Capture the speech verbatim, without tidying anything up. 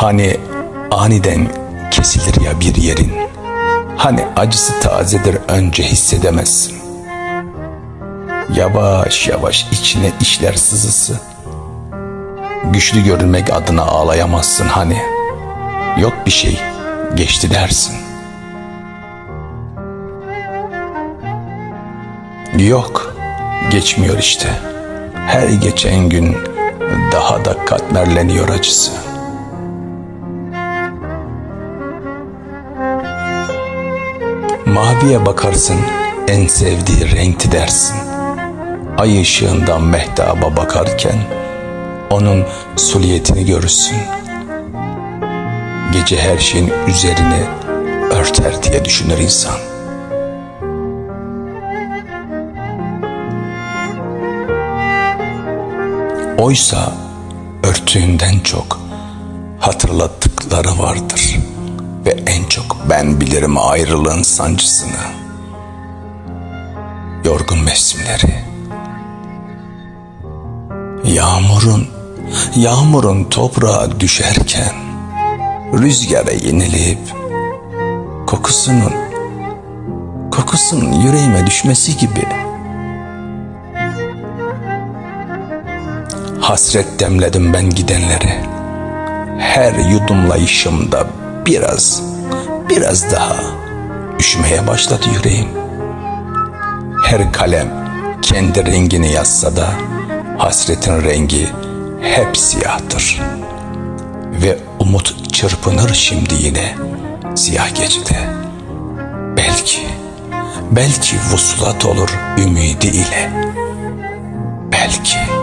Hani aniden kesilir ya bir yerin, hani acısı tazedir, önce hissedemezsin. Yavaş yavaş içine işler sızısı. Güçlü görünmek adına ağlayamazsın hani. Yok bir şey, geçti dersin. Yok, geçmiyor işte. Her geçen gün daha da katmerleniyor acısı. Maviye bakarsın, en sevdiği renkti dersin. Ay ışığından mehtaba bakarken onun suliyetini görürsün. Gece her şeyin üzerini örter diye düşünür insan. Oysa örtüğünden çok hatırlattıkları vardır ve en çok ben bilirim ayrılığın sancısını. Yorgun mevsimleri, yağmurun, yağmurun toprağa düşerken rüzgara yenilip kokusunun, kokusunun yüreğime düşmesi gibi. Hasret demledim ben gidenlere. Her yudumlayışımda biraz, biraz daha üşümeye başladı yüreğim. Her kalem kendi rengini yazsa da hasretin rengi hep siyahtır. Ve umut çırpınır şimdi yine siyah gecede. Belki, belki vuslat olur ümidi ile. Belki.